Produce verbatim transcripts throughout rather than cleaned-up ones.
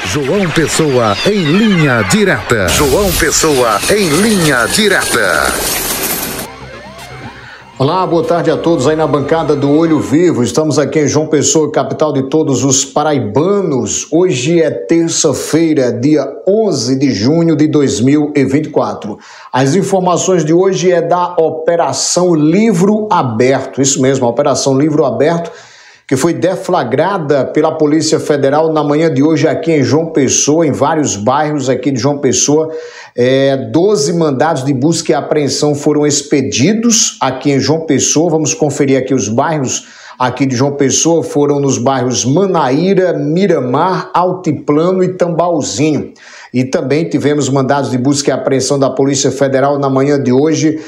João Pessoa em linha direta. João Pessoa em linha direta. Olá, boa tarde a todos aí na bancada do Olho Vivo. Estamos aqui em João Pessoa, capital de todos os paraibanos. Hoje é terça-feira, dia onze de junho de dois mil e vinte e quatro. As informações de hoje é da Operação Livro Aberto. Isso mesmo, a Operação Livro Aberto, que foi deflagrada pela Polícia Federal na manhã de hoje aqui em João Pessoa, em vários bairros aqui de João Pessoa. É, doze mandados de busca e apreensão foram expedidos aqui em João Pessoa. Vamos conferir aqui os bairros aqui de João Pessoa. Foram nos bairros Manaíra, Miramar, Altiplano e Tambauzinho. E também tivemos mandados de busca e apreensão da Polícia Federal na manhã de hoje,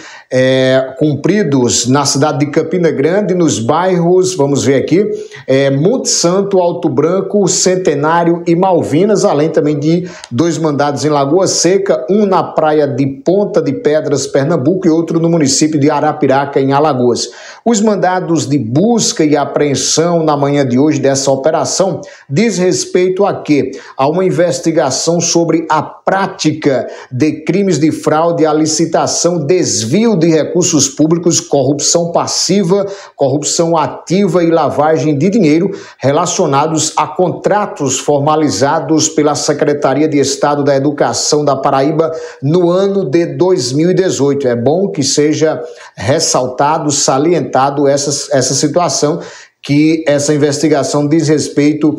é, cumpridos na cidade de Campina Grande, nos bairros, vamos ver aqui, é, Monte Santo, Alto Branco, Centenário e Malvinas, além também de dois mandados em Lagoa Seca, um na praia de Ponta de Pedras, Pernambuco, e outro no município de Arapiraca, em Alagoas. Os mandados de busca e apreensão na manhã de hoje dessa operação diz respeito a quê? A uma investigação sobre sobre a prática de crimes de fraude à licitação, desvio de recursos públicos, corrupção passiva, corrupção ativa e lavagem de dinheiro relacionados a contratos formalizados pela Secretaria de Estado da Educação da Paraíba no ano de dois mil e dezoito. É bom que seja ressaltado, salientado essa, essa situação, que essa investigação diz respeito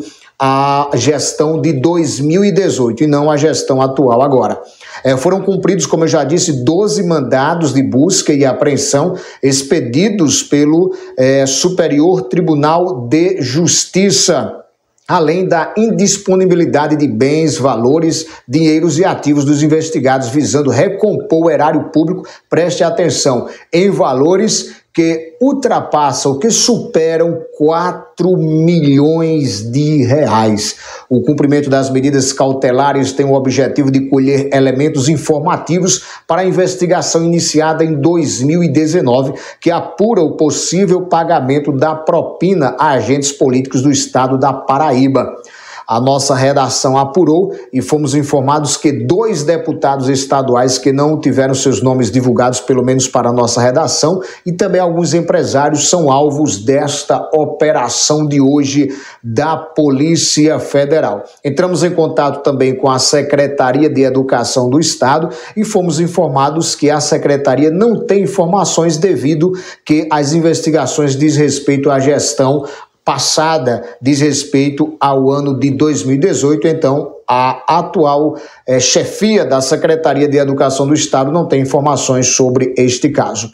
a gestão de dois mil e dezoito e não a gestão atual agora. É, foram cumpridos, como eu já disse, doze mandados de busca e apreensão expedidos pelo é, Superior Tribunal de Justiça, além da indisponibilidade de bens, valores, dinheiros e ativos dos investigados, visando recompor o erário público, preste atenção, em valores que ultrapassam, que superam quatro milhões de reais. O cumprimento das medidas cautelares tem o objetivo de colher elementos informativos para a investigação iniciada em dois mil e dezenove, que apura o possível pagamento da propina a agentes políticos do estado da Paraíba. A nossa redação apurou e fomos informados que dois deputados estaduais que não tiveram seus nomes divulgados, pelo menos para a nossa redação, e também alguns empresários são alvos desta operação de hoje da Polícia Federal. Entramos em contato também com a Secretaria de Educação do Estado e fomos informados que a Secretaria não tem informações devido que as investigações diz respeito à gestão passada, diz respeito ao ano de dois mil e dezoito, então a atual é, chefia da Secretaria de Educação do Estado não tem informações sobre este caso.